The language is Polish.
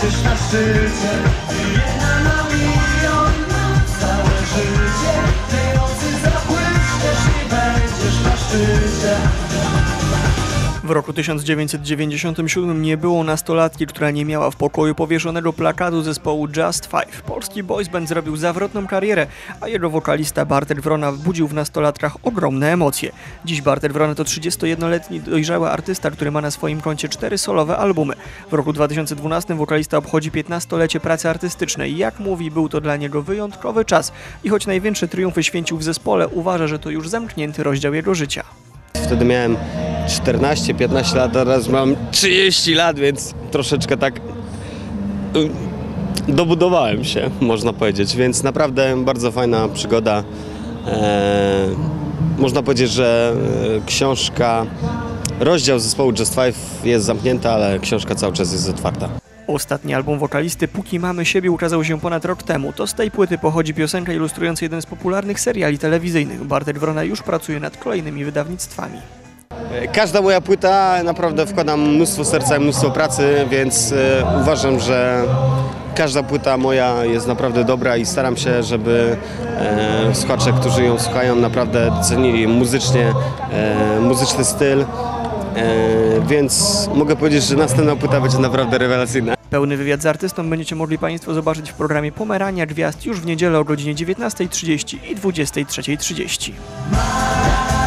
będziesz na szczycie. Jedna na milion, całe życie. Tej nocy zabłyszczesz i będziesz na szczycie. W roku 1997 nie było nastolatki, która nie miała w pokoju powieszonego plakatu zespołu Just Five. Polski boys band zrobił zawrotną karierę, a jego wokalista Bartek Wrona budził w nastolatkach ogromne emocje. Dziś Bartek Wrona to 31-letni dojrzały artysta, który ma na swoim koncie 4 solowe albumy. W roku 2012 wokalista obchodzi 15-lecie pracy artystycznej. Jak mówi, był to dla niego wyjątkowy czas i choć największe triumfy święcił w zespole, uważa, że to już zamknięty rozdział jego życia. Wtedy miałem 14-15 lat, teraz mam 30 lat, więc troszeczkę tak dobudowałem się, można powiedzieć, więc naprawdę bardzo fajna przygoda. Można powiedzieć, że książka, rozdział zespołu Just Five jest zamknięta, ale książka cały czas jest otwarta. Ostatni album wokalisty Póki mamy siebie ukazał się ponad rok temu. To z tej płyty pochodzi piosenka ilustrująca jeden z popularnych seriali telewizyjnych. Bartek Wrona już pracuje nad kolejnymi wydawnictwami. Każda moja płyta, naprawdę wkładam mnóstwo serca i mnóstwo pracy, więc uważam, że każda płyta moja jest naprawdę dobra i staram się, żeby słuchacze, którzy ją słuchają, naprawdę cenili muzycznie, muzyczny styl. Więc mogę powiedzieć, że następna płyta będzie naprawdę rewelacyjna. Pełny wywiad z artystą będziecie mogli Państwo zobaczyć w programie Pomerania Gwiazd już w niedzielę o godzinie 19:30 i 23:30.